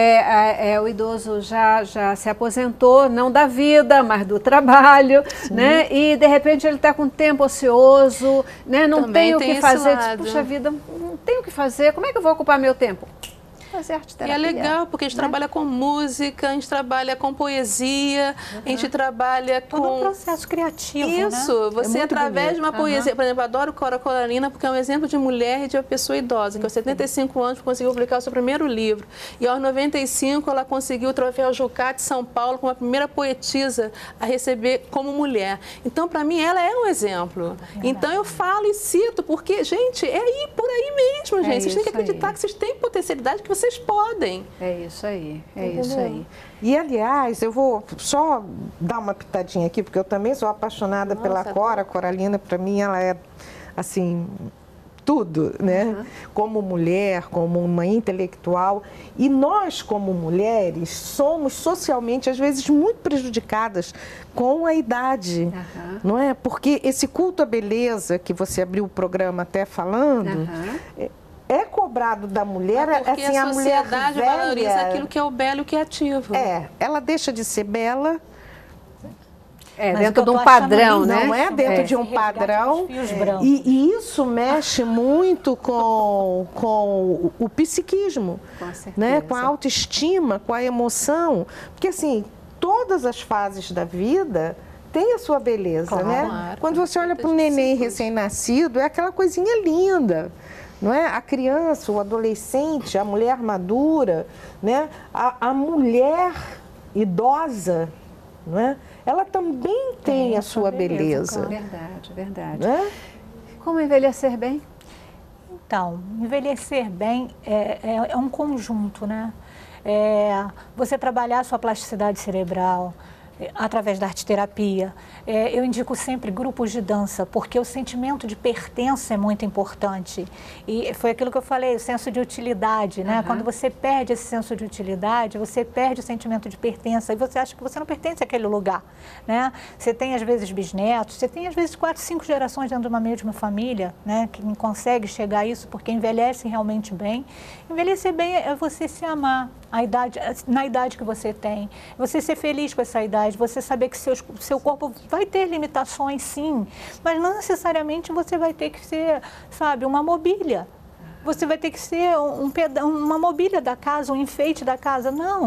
o idoso já se aposentou, não da vida, mas do trabalho, né? E de repente ele está com tempo ocioso, né? Não tem o que fazer. Puxa vida, não tenho o que fazer, como é que eu vou ocupar meu tempo? Fazer arte-terapia. E é legal, porque a gente trabalha com música, a gente trabalha com poesia, a gente trabalha com... Todo um processo criativo, Isso, né? você através de uma poesia, por exemplo, eu adoro Cora Coralina porque é um exemplo de mulher e de uma pessoa idosa, que aos 75 anos conseguiu publicar o seu primeiro livro. E aos 95 ela conseguiu o troféu Jucá de São Paulo como a primeira poetisa a receber como mulher. Então, para mim, ela é um exemplo. Então, eu falo e cito, porque, gente, por aí mesmo, gente. Vocês têm que acreditar que vocês têm potencialidade, que vocês podem. É isso aí, isso aí. E, aliás, eu vou só dar uma pitadinha aqui, porque eu também sou apaixonada pela Cora Coralina. Para mim, ela é, assim, tudo, né? Como mulher, como uma intelectual. E nós, como mulheres, somos socialmente, às vezes, muito prejudicadas com a idade, não é? Porque esse culto à beleza, que você abriu o programa até falando... É cobrado da mulher, porque assim, a mulher sociedade velha, valoriza aquilo que é o belo e o que é ativo. Ela deixa de ser bela. Dentro de um padrão, né? Não é dentro de um padrão. E isso mexe muito com o psiquismo, né? Com a autoestima, com a emoção. Porque, assim, todas as fases da vida tem a sua beleza, né? Quando você olha para um neném recém-nascido, é aquela coisinha linda. Não é? A criança, o adolescente, a mulher madura, né? A mulher idosa, não é? Ela também tem a sua beleza. Verdade, verdade. Né? Como envelhecer bem? Então, envelhecer bem é um conjunto, né? Você trabalhar a sua plasticidade cerebral, através da arte-terapia. Eu indico sempre grupos de dança, porque o sentimento de pertença é muito importante. E foi aquilo que eu falei, o senso de utilidade, né? Quando você perde esse senso de utilidade, você perde o sentimento de pertença e você acha que você não pertence àquele lugar, né? Você tem, às vezes, bisnetos, você tem, às vezes, 4, 5 gerações dentro de uma mesma família, né? Que não consegue chegar a isso porque envelhece realmente bem. Envelhecer bem é você se amar na idade que você tem, você ser feliz com essa idade, você saber que seu corpo vai ter limitações, sim, mas não necessariamente você vai ter que ser, sabe, uma mobília. Você vai ter que ser uma mobília da casa, um enfeite da casa, não.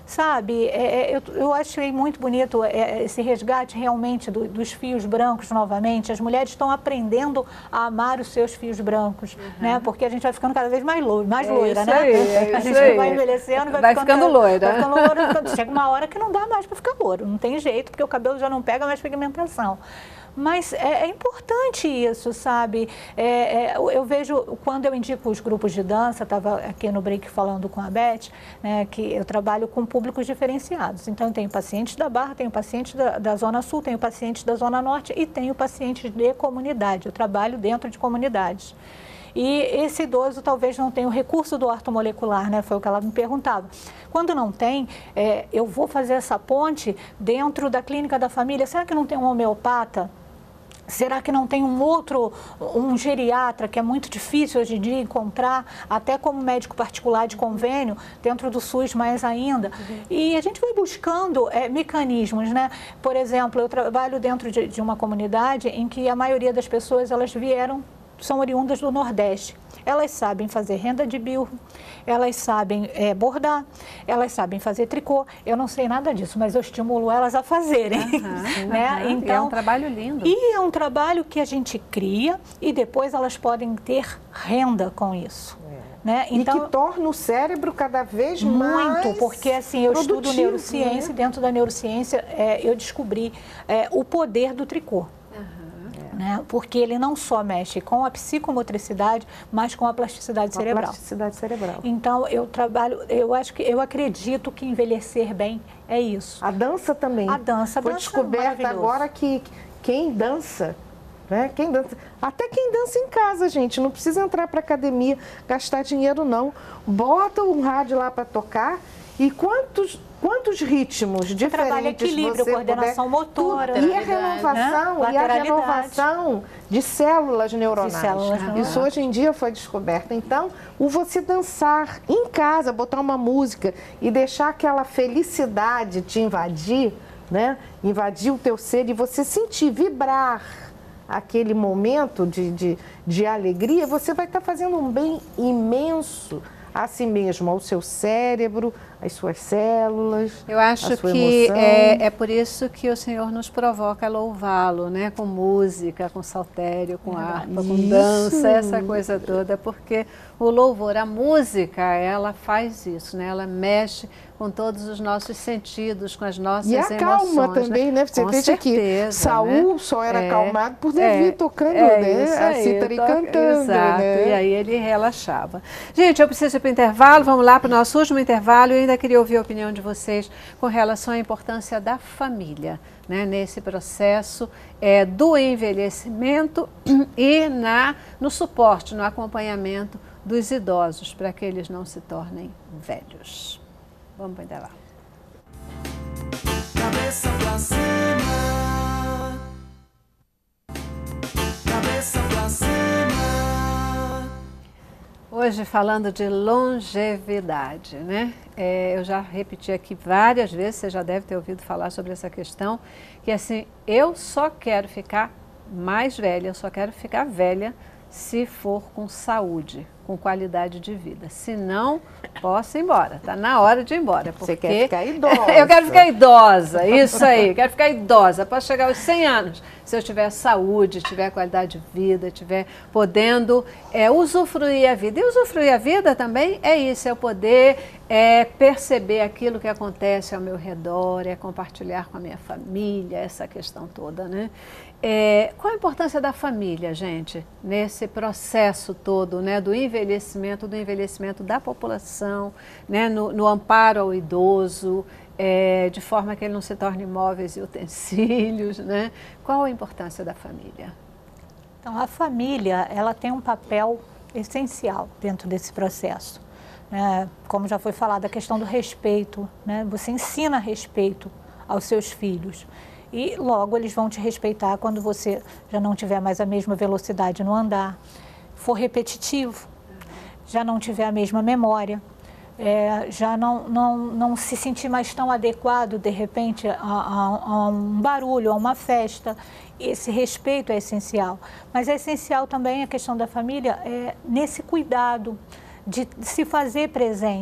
sabe? Eu achei muito bonito esse resgate realmente dos fios brancos novamente. As mulheres estão aprendendo a amar os seus fios brancos, né? Porque a gente vai ficando cada vez mais loira, né? A gente vai envelhecendo, vai ficando loira. Vai ficando loira. Chega uma hora que não dá mais para ficar loiro, não tem jeito, porque o cabelo já não pega mais pigmentação. Mas é importante isso, sabe? Eu vejo, quando eu indico os grupos de dança, estava aqui no break falando com a Beth, né, que eu trabalho com públicos diferenciados. Então, eu tenho pacientes da Barra, tenho pacientes da Zona Sul, tenho pacientes da Zona Norte e tenho pacientes de comunidade. Eu trabalho dentro de comunidades. E esse idoso talvez não tenha o recurso do ortomolecular, né? Foi o que ela me perguntava. Quando não tem, eu vou fazer essa ponte dentro da clínica da família. Será que não tem um homeopata? Será que não tem um geriatra, que é muito difícil hoje em dia encontrar, até como médico particular de convênio, dentro do SUS mais ainda? E a gente vai buscando mecanismos, né? Por exemplo, eu trabalho dentro de uma comunidade em que a maioria das pessoas, elas são oriundas do Nordeste. Elas sabem fazer renda de bilro, elas sabem bordar, elas sabem fazer tricô. Eu não sei nada disso, mas eu estimulo elas a fazerem. Né? Então, e é um trabalho lindo. E é um trabalho que a gente cria e depois elas podem ter renda com isso. Né? Então, e que torna o cérebro cada vez mais muito, porque assim, eu estudo neurociência, né? Dentro da neurociência eu descobri o poder do tricô. Né? Porque ele não só mexe com a psicomotricidade, mas com a plasticidade cerebral. Plasticidade cerebral. Então, eu acredito que envelhecer bem é isso. A dança também. A dança foi descoberta agora que quem dança, né? Até quem dança em casa, gente, não precisa entrar para academia, gastar dinheiro não. Bota um rádio lá para tocar e quantos ritmos diferentes trabalha equilíbrio, você coordenação motora, e a renovação, né? E a renovação de células neuronais. Isso hoje em dia foi descoberto. Então, você dançar em casa, botar uma música e deixar aquela felicidade te invadir, né? Invadir o teu ser e você sentir, vibrar aquele momento de alegria, você vai estar fazendo um bem imenso a si mesmo, ao seu cérebro, às suas células. Eu acho que é por isso que o Senhor nos provoca a louvá-lo, né? Com música, com saltério, com harpa, com dança, essa coisa toda, porque o louvor, a música, ela faz isso, né? Ela mexe com todos os nossos sentidos, com as nossas emoções. E acalma também, né? Você veja que Saul só era acalmado por Davi tocando, né? A cítara e cantando. Exato, né? E aí ele relaxava. Gente, eu preciso ir para o intervalo, vamos lá para o nosso último intervalo. Eu ainda queria ouvir a opinião de vocês com relação à importância da família, né? Nesse processo do envelhecimento e no suporte, no acompanhamento dos idosos, para que eles não se tornem velhos. Vamos para o intervalo. Cabeça pra cima. Cabeça pra cima. Hoje falando de longevidade, né? Eu já repeti aqui várias vezes, você já deve ter ouvido falar sobre essa questão, que assim, eu só quero ficar mais velha, eu só quero ficar velha se for com saúde, com qualidade de vida. Se não, posso ir embora. Está na hora de ir embora. Você quer ficar idosa. Eu quero ficar idosa, isso aí. Quero ficar idosa. Posso chegar aos 100 anos. Se eu tiver saúde, tiver qualidade de vida, tiver podendo usufruir a vida. E usufruir a vida também é isso, é o poder perceber aquilo que acontece ao meu redor, compartilhar com a minha família, essa questão toda, né? Qual a importância da família, gente, nesse processo todo, né, do envelhecimento da população, né, no amparo ao idoso, de forma que ele não se torne móveis e utensílios, né? Qual a importância da família? Então, a família, ela tem um papel essencial dentro desse processo. Como já foi falado, a questão do respeito, né? Você ensina respeito aos seus filhos. E logo eles vão te respeitar quando você já não tiver mais a mesma velocidade no andar, for repetitivo, já não tiver a mesma memória, já não se sentir mais tão adequado, de repente, a um barulho, a uma festa. Esse respeito é essencial. Mas é essencial também a questão da família nesse cuidado de se fazer presente,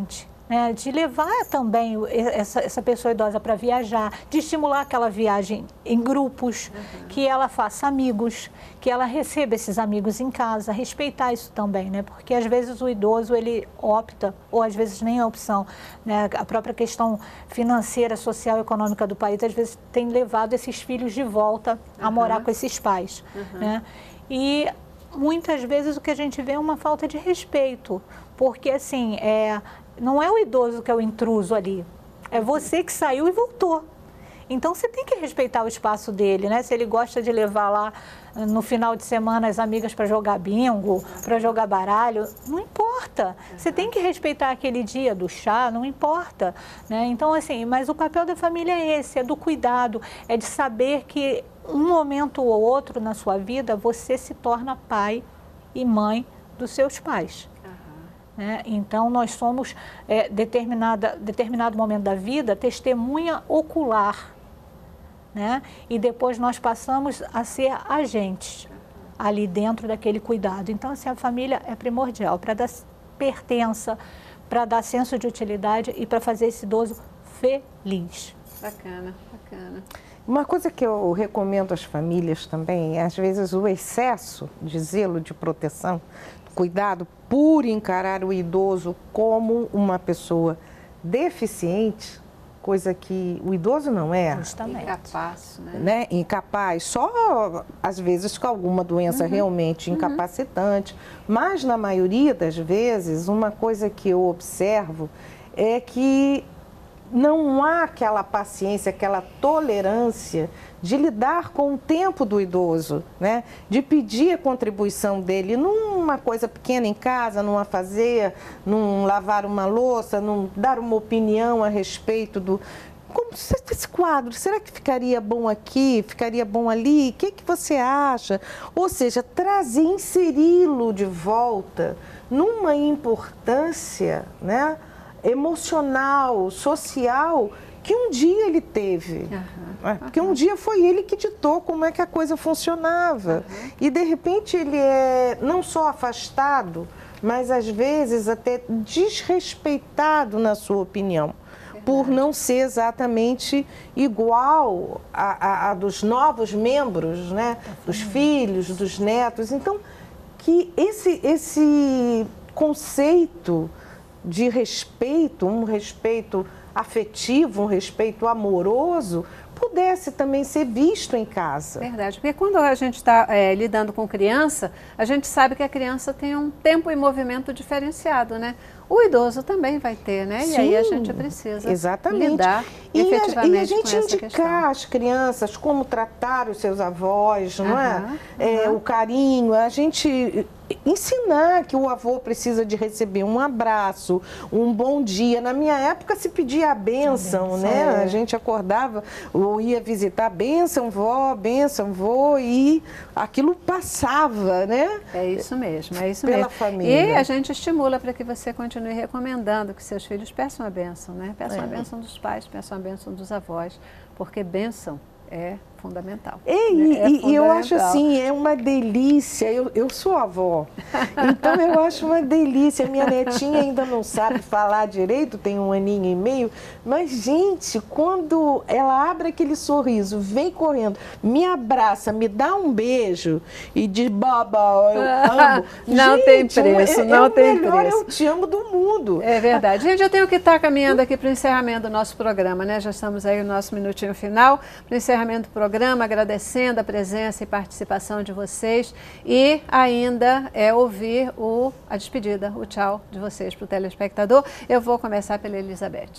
né, de levar também essa pessoa idosa para viajar, de estimular aquela viagem em grupos, que ela faça amigos, que ela receba esses amigos em casa, respeitar isso também, né? Porque às vezes o idoso ele opta, ou às vezes nem é opção, né? A própria questão financeira, social e econômica do país às vezes tem levado esses filhos de volta a morar com esses pais, né? E muitas vezes o que a gente vê é uma falta de respeito, porque assim, não é o idoso que é o intruso ali, é você que saiu e voltou. Então você tem que respeitar o espaço dele, né? Se ele gosta de levar lá no final de semana as amigas para jogar bingo, para jogar baralho, não importa. Você tem que respeitar aquele dia do chá, não importa, né? Então assim, mas o papel da família é esse, é do cuidado, é de saber que um momento ou outro na sua vida você se torna pai e mãe dos seus pais. Né? Então, nós somos, determinado momento da vida, testemunha ocular. Né? E depois nós passamos a ser agentes ali dentro daquele cuidado. Então, assim, a família é primordial para dar pertença, para dar senso de utilidade e para fazer esse idoso feliz. Bacana, bacana. Uma coisa que eu recomendo às famílias também é, às vezes, o excesso de zelo, de proteção, cuidado por encarar o idoso como uma pessoa deficiente, coisa que o idoso não é. Justamente. Incapaz, né? Incapaz, só às vezes com alguma doença realmente incapacitante, mas na maioria das vezes, uma coisa que eu observo é que não há aquela paciência, aquela tolerância de lidar com o tempo do idoso, né? De pedir a contribuição dele numa coisa pequena em casa, num afazer, num lavar uma louça, num dar uma opinião a respeito do... Como esse quadro, será que ficaria bom aqui, ficaria bom ali? O que você acha? Ou seja, trazer, inseri-lo de volta numa importância, né? Emocional, social, que um dia ele teve. Porque um dia foi ele que ditou como é que a coisa funcionava. E, de repente, ele é não só afastado, mas, às vezes, até desrespeitado na sua opinião. Por não ser exatamente igual a dos novos membros, né? Dos filhos, dos netos. Então, que esse conceito de respeito, um respeito afetivo, um respeito amoroso, pudesse também ser visto em casa. Verdade, porque quando a gente está lidando com criança, a gente sabe que a criança tem um tempo e movimento diferenciado, né? O idoso também vai ter, né? Sim, e aí a gente precisa lidar efetivamente e a gente com essa indicar questão. às crianças como tratar os seus avós, não é? O carinho, a gente ensinar que o avô precisa de receber um abraço, um bom dia. Na minha época se pedia a bênção, né? A gente acordava ou ia visitar, bênção vô, e aquilo passava, né? É isso mesmo, é isso Pela mesmo. família. E a gente estimula para que você continue recomendando que seus filhos peçam a bênção, né? Peçam a bênção dos pais, peçam a bênção dos avós, porque bênção é fundamental. E eu acho assim, é uma delícia. Eu sou avó, então eu acho uma delícia. Minha netinha ainda não sabe falar direito, tem 1 aninho e meio, mas, gente, quando ela abre aquele sorriso, vem correndo, me abraça, me dá um beijo e diz, baba, eu amo. Não gente, tem preço, não tem preço. É o melhor eu te amo do mundo. É verdade. Gente, eu tenho que estar caminhando aqui para o encerramento do nosso programa, né? Já estamos aí no nosso minutinho final, para o encerramento do programa, agradecendo a presença e participação de vocês e ainda ouvir a despedida, o tchau de vocês para o telespectador. Eu vou começar pela Elizabeth.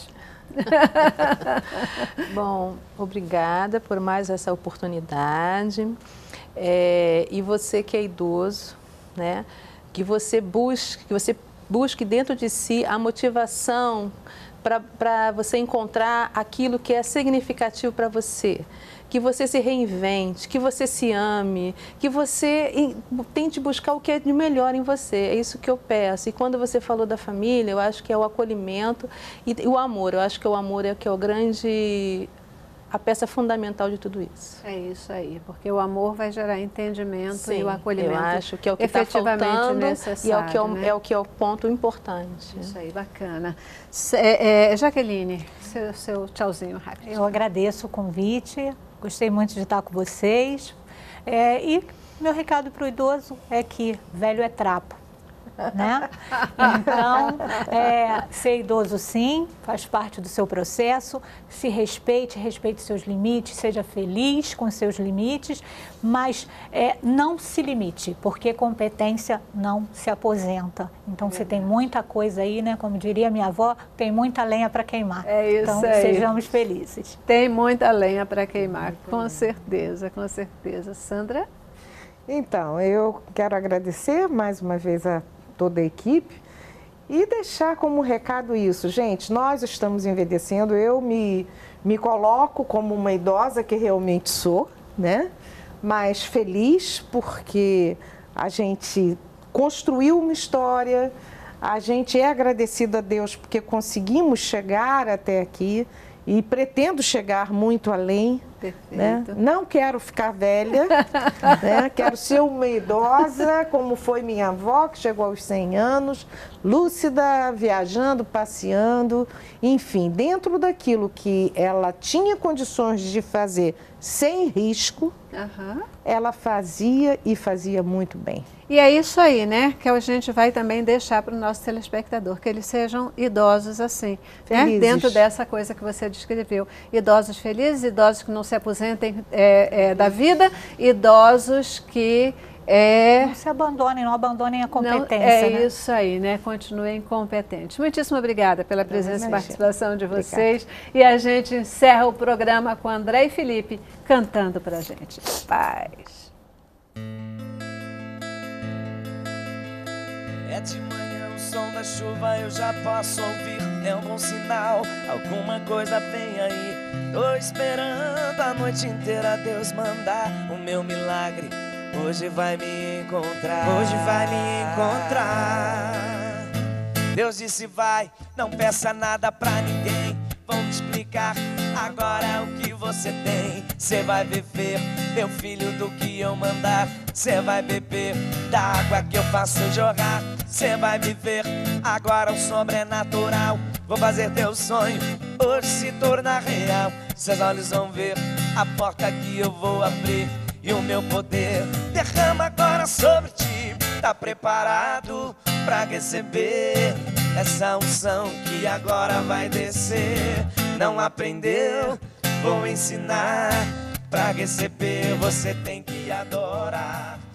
Bom, obrigada por mais essa oportunidade. E você que é idoso, né? Que você busque dentro de si a motivação para você encontrar aquilo que é significativo para você. Que você se reinvente, que você se ame, que você tente buscar o que é de melhor em você. É isso que eu peço. E quando você falou da família, eu acho que é o acolhimento e o amor. Eu acho que o amor é o grande a peça fundamental de tudo isso. É isso aí, porque o amor vai gerar entendimento. Sim, e o acolhimento eu acho que é o que está efetivamente faltando necessário, e né? é o que é o ponto importante. Isso aí, bacana. Jaqueline, seu tchauzinho rápido. Eu agradeço o convite, gostei muito de estar com vocês. E meu recado para o idoso é que velho é trapo, né? Então, ser idoso sim, faz parte do seu processo, se respeite, respeite seus limites, seja feliz com seus limites, mas não se limite, porque competência não se aposenta. Então, você tem muita coisa aí, né? Como diria minha avó, tem muita lenha para queimar. É isso então, aí. sejamos felizes. Tem muita lenha para queimar, com certeza, com certeza. Sandra? Então, eu quero agradecer mais uma vez a toda a equipe e deixar como recado isso. Gente, nós estamos envelhecendo, eu me coloco como uma idosa que realmente sou, né? Mas feliz porque a gente construiu uma história, a gente é agradecido a Deus porque conseguimos chegar até aqui e pretendo chegar muito além. Né? Não quero ficar velha, né? Quero ser uma idosa, como foi minha avó, que chegou aos 100 anos, lúcida, viajando, passeando, enfim, dentro daquilo que ela tinha condições de fazer sem risco, ela fazia e fazia muito bem. E é isso aí, né, que a gente vai também deixar para o nosso telespectador, que eles sejam idosos assim, né? Dentro dessa coisa que você descreveu. Idosos felizes, idosos que não se aposentem da vida, idosos que... Não se abandonem, não abandonem a competência. Né? Isso aí, né? Continuem competentes. Muitíssimo obrigada pela presença e participação de vocês. Obrigada. E a gente encerra o programa com André e Felipe cantando pra gente. Paz. É de manhã, o som da chuva eu já posso ouvir. É um bom sinal, alguma coisa vem aí. Tô esperando a noite inteira Deus mandar o meu milagre. Hoje vai me encontrar, hoje vai me encontrar. Deus disse vai, não peça nada pra ninguém. Vou te explicar agora o que você tem. Cê vai viver, meu filho, do que eu mandar. Cê vai beber da água que eu faço jorrar. Cê vai viver agora o sobrenatural. Vou fazer teu sonho hoje se tornar real. Seus olhos vão ver a porta que eu vou abrir. E o meu poder derrama agora sobre ti. Tá preparado pra receber essa unção que agora vai descer? Não aprendeu? Vou ensinar. Pra receber você tem que adorar.